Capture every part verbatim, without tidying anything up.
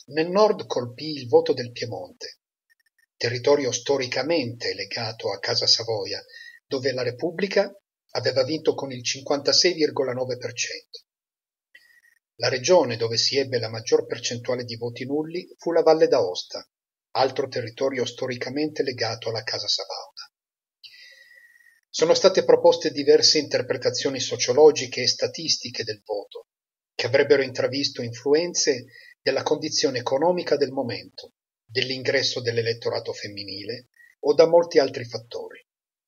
Nel nord colpì il voto del Piemonte, territorio storicamente legato a Casa Savoia, dove la Repubblica aveva vinto con il cinquantasei virgola nove per cento. La regione dove si ebbe la maggior percentuale di voti nulli fu la Valle d'Aosta, altro territorio storicamente legato alla Casa Sabauda. Sono state proposte diverse interpretazioni sociologiche e statistiche del voto, che avrebbero intravisto influenze della condizione economica del momento, dell'ingresso dell'elettorato femminile o da molti altri fattori.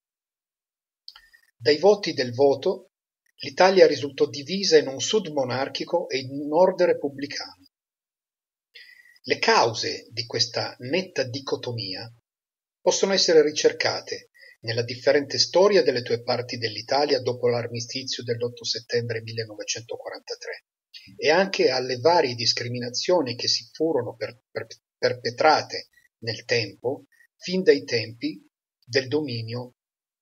Dai voti del voto, l'Italia risultò divisa in un sud monarchico e in un nord repubblicano. Le cause di questa netta dicotomia possono essere ricercate nella differente storia delle due parti dell'Italia dopo l'armistizio dell'otto settembre millenovecentoquarantatré e anche alle varie discriminazioni che si furono per, per, perpetrate nel tempo, fin dai tempi del dominio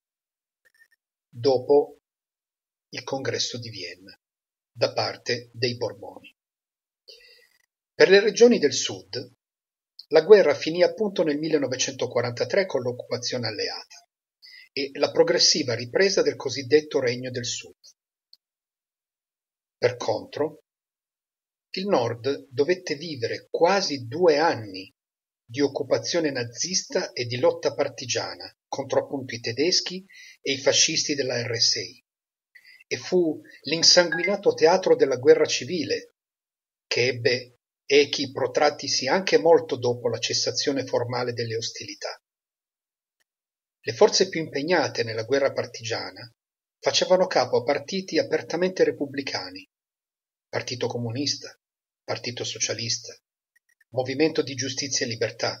dopo il Congresso di Vienna, da parte dei Borboni. Per le regioni del sud, la guerra finì appunto nel millenovecentoquarantatré con l'occupazione alleata e la progressiva ripresa del cosiddetto Regno del Sud. Per contro, il Nord dovette vivere quasi due anni di occupazione nazista e di lotta partigiana contro appunto i tedeschi e i fascisti della R S I, e fu l'insanguinato teatro della guerra civile, che ebbe echi protrattisi anche molto dopo la cessazione formale delle ostilità. Le forze più impegnate nella guerra partigiana facevano capo a partiti apertamente repubblicani, Partito Comunista, Partito Socialista, Movimento di Giustizia e Libertà.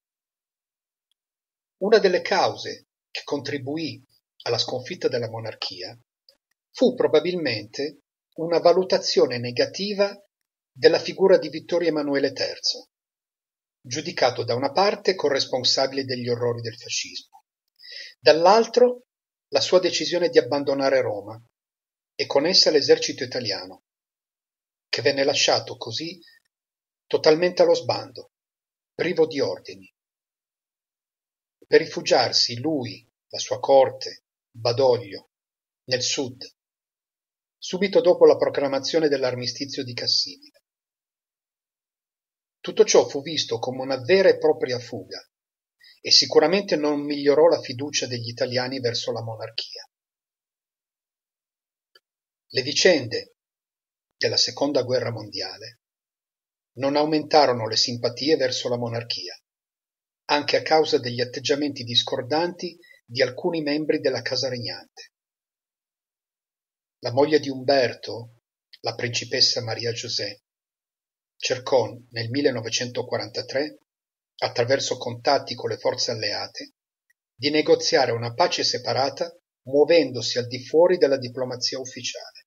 Una delle cause che contribuì alla sconfitta della monarchia fu probabilmente una valutazione negativa della figura di Vittorio Emanuele terzo, giudicato da una parte corresponsabile degli orrori del fascismo, dall'altro la sua decisione di abbandonare Roma e con essa l'esercito italiano, che venne lasciato così totalmente allo sbando, privo di ordini. Per rifugiarsi lui, la sua corte, Badoglio, nel sud, subito dopo la proclamazione dell'armistizio di Cassino. Tutto ciò fu visto come una vera e propria fuga e sicuramente non migliorò la fiducia degli italiani verso la monarchia. Le vicende della Seconda Guerra Mondiale non aumentarono le simpatie verso la monarchia, anche a causa degli atteggiamenti discordanti di alcuni membri della casa regnante. La moglie di Umberto, la principessa Maria José, cercò nel millenovecentoquarantatré, attraverso contatti con le forze alleate, di negoziare una pace separata muovendosi al di fuori della diplomazia ufficiale.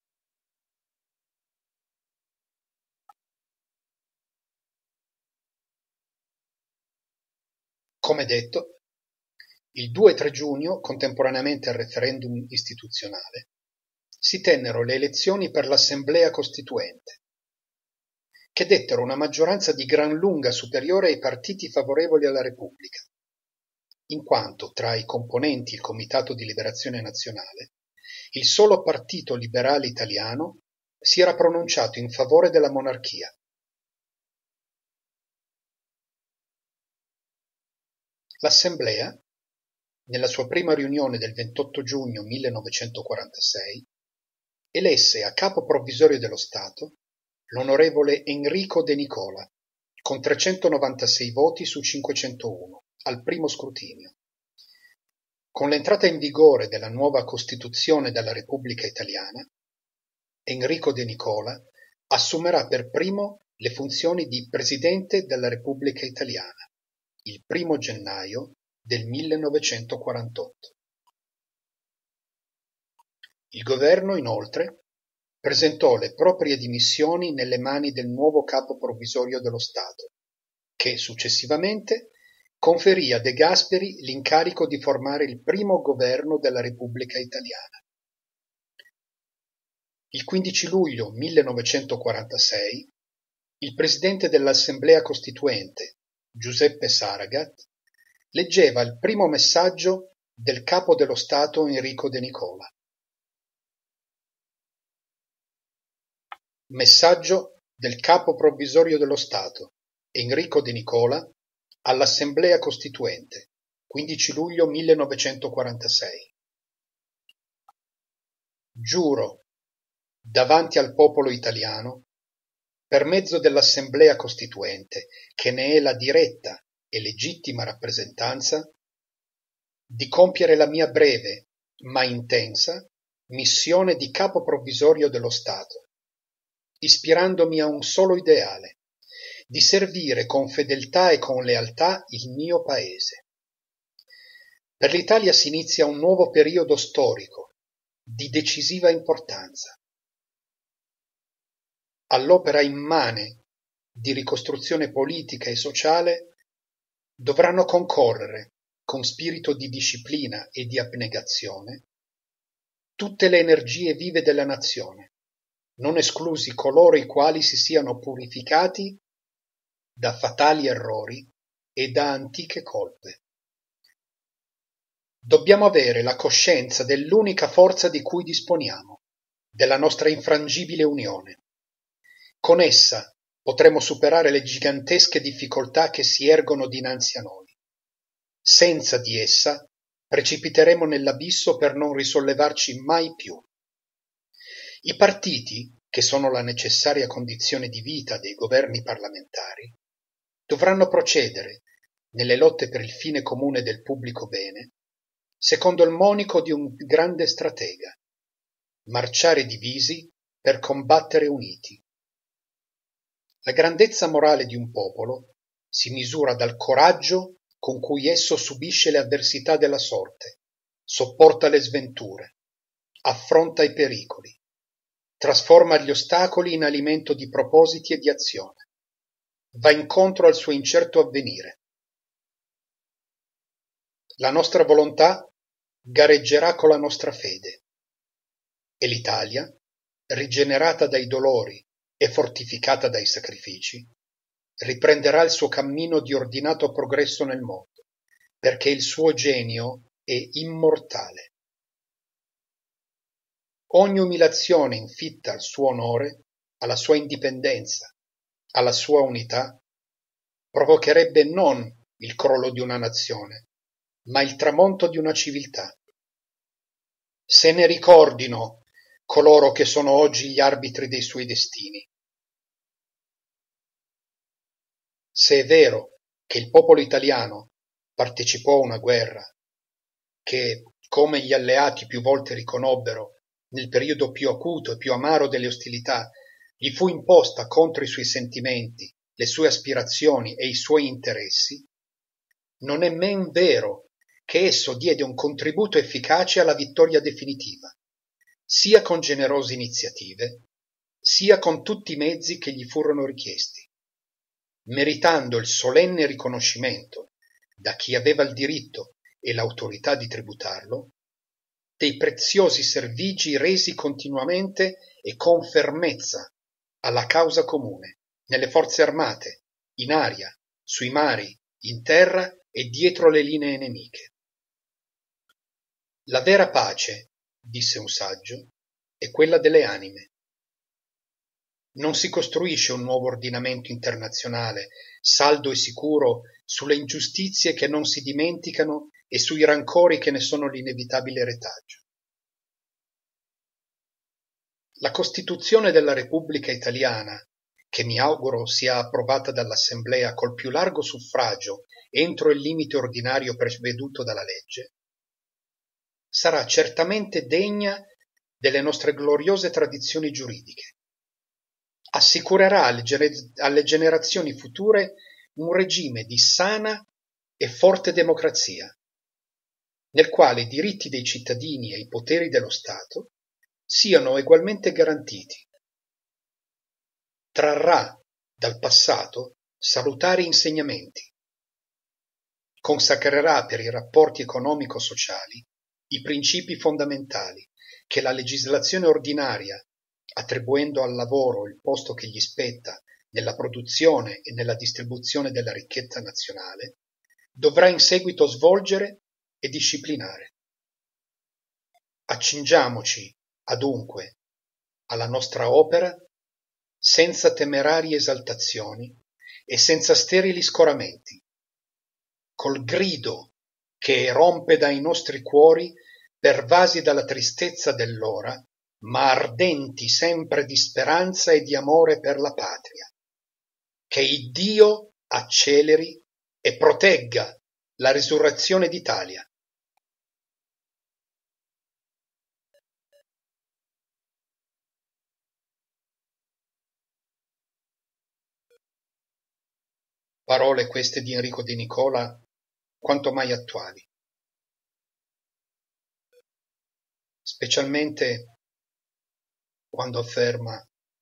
Come detto, il due e tre giugno, contemporaneamente al referendum istituzionale, si tennero le elezioni per l'Assemblea Costituente, che dettero una maggioranza di gran lunga superiore ai partiti favorevoli alla Repubblica, in quanto tra i componenti il Comitato di Liberazione Nazionale, il solo Partito Liberale Italiano si era pronunciato in favore della monarchia. L'Assemblea, nella sua prima riunione del ventotto giugno millenovecentoquarantasei, elesse a capo provvisorio dello Stato l'onorevole Enrico De Nicola, con trecentonovantasei voti su cinquecentouno, al primo scrutinio. Con l'entrata in vigore della nuova Costituzione della Repubblica Italiana, Enrico De Nicola assumerà per primo le funzioni di Presidente della Repubblica Italiana, il primo gennaio del millenovecentoquarantotto. Il governo, inoltre, presentò le proprie dimissioni nelle mani del nuovo capo provvisorio dello Stato, che successivamente conferì a De Gasperi l'incarico di formare il primo governo della Repubblica Italiana. Il quindici luglio millenovecentoquarantasei il presidente dell'Assemblea Costituente, Giuseppe Saragat, leggeva il primo messaggio del capo dello Stato Enrico De Nicola. Messaggio del capo provvisorio dello Stato, Enrico De Nicola, all'Assemblea Costituente, quindici luglio millenovecentoquarantasei. Giuro, davanti al popolo italiano, per mezzo dell'Assemblea Costituente, che ne è la diretta e legittima rappresentanza, di compiere la mia breve, ma intensa, missione di capo provvisorio dello Stato, ispirandomi a un solo ideale, di servire con fedeltà e con lealtà il mio Paese. Per l'Italia si inizia un nuovo periodo storico, di decisiva importanza. All'opera immane di ricostruzione politica e sociale dovranno concorrere, con spirito di disciplina e di abnegazione, tutte le energie vive della nazione, non esclusi coloro i quali si siano purificati da fatali errori e da antiche colpe. Dobbiamo avere la coscienza dell'unica forza di cui disponiamo, della nostra infrangibile unione. Con essa potremo superare le gigantesche difficoltà che si ergono dinanzi a noi. Senza di essa precipiteremo nell'abisso per non risollevarci mai più. I partiti, che sono la necessaria condizione di vita dei governi parlamentari, dovranno procedere, nelle lotte per il fine comune del pubblico bene, secondo il monico di un grande stratega: marciare divisi per combattere uniti. La grandezza morale di un popolo si misura dal coraggio con cui esso subisce le avversità della sorte, sopporta le sventure, affronta i pericoli, trasforma gli ostacoli in alimento di propositi e di azione, va incontro al suo incerto avvenire. La nostra volontà gareggerà con la nostra fede e l'Italia, rigenerata dai dolori e fortificata dai sacrifici, riprenderà il suo cammino di ordinato progresso nel mondo, perché il suo genio è immortale. Ogni umiliazione infitta al suo onore, alla sua indipendenza, alla sua unità, provocherebbe non il crollo di una nazione, ma il tramonto di una civiltà. Se ne ricordino coloro che sono oggi gli arbitri dei suoi destini. Se è vero che il popolo italiano partecipò a una guerra che, come gli alleati più volte riconobbero, nel periodo più acuto e più amaro delle ostilità, gli fu imposta contro i suoi sentimenti, le sue aspirazioni e i suoi interessi, non è men vero che esso diede un contributo efficace alla vittoria definitiva, sia con generose iniziative, sia con tutti i mezzi che gli furono richiesti, meritando il solenne riconoscimento, da chi aveva il diritto e l'autorità di tributarlo, dei preziosi servigi resi continuamente e con fermezza alla causa comune, nelle forze armate, in aria, sui mari, in terra e dietro le linee nemiche. La vera pace, disse un saggio, è quella delle anime. Non si costruisce un nuovo ordinamento internazionale, saldo e sicuro, sulle ingiustizie che non si dimenticano e sui rancori che ne sono l'inevitabile retaggio. La Costituzione della Repubblica Italiana, che mi auguro sia approvata dall'Assemblea col più largo suffragio entro il limite ordinario preveduto dalla legge, sarà certamente degna delle nostre gloriose tradizioni giuridiche. Assicurerà alle, gener- alle generazioni future un regime di sana e forte democrazia, nel quale i diritti dei cittadini e i poteri dello Stato siano egualmente garantiti. Trarrà dal passato salutari insegnamenti. Consacrerà per i rapporti economico-sociali i principi fondamentali che la legislazione ordinaria, attribuendo al lavoro il posto che gli spetta nella produzione e nella distribuzione della ricchezza nazionale, dovrà in seguito svolgere e disciplinare. Accingiamoci, adunque, alla nostra opera senza temerarie esaltazioni e senza sterili scoramenti, col grido che erompe dai nostri cuori pervasi dalla tristezza dell'ora, ma ardenti sempre di speranza e di amore per la patria. Che Iddio acceleri e protegga la risurrezione d'Italia. Parole queste di Enrico De Nicola quanto mai attuali, specialmente quando afferma: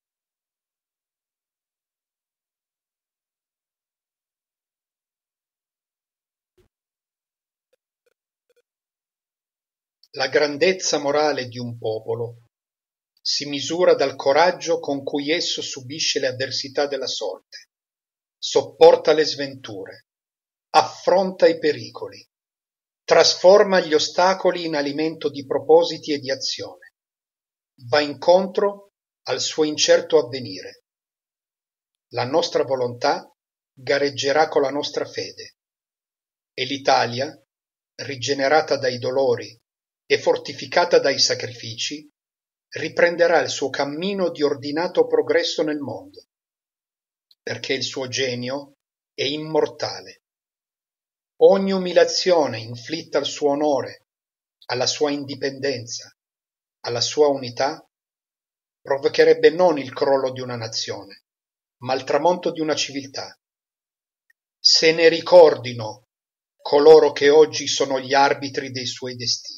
la grandezza morale di un popolo si misura dal coraggio con cui esso subisce le avversità della sorte, sopporta le sventure, affronta i pericoli, trasforma gli ostacoli in alimento di propositi e di azione, va incontro al suo incerto avvenire. La nostra volontà gareggerà con la nostra fede e l'Italia, rigenerata dai dolori e fortificata dai sacrifici, riprenderà il suo cammino di ordinato progresso nel mondo, perché il suo genio è immortale. Ogni umiliazione inflitta al suo onore, alla sua indipendenza, alla sua unità, provocherebbe non il crollo di una nazione, ma il tramonto di una civiltà. Se ne ricordino coloro che oggi sono gli arbitri dei suoi destini.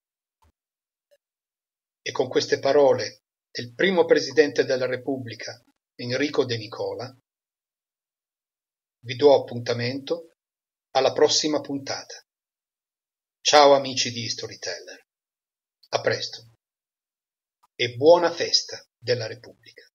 E con queste parole del primo Presidente della Repubblica, Enrico De Nicola, vi do appuntamento alla prossima puntata. Ciao amici di Storyteller, a presto e buona festa della Repubblica.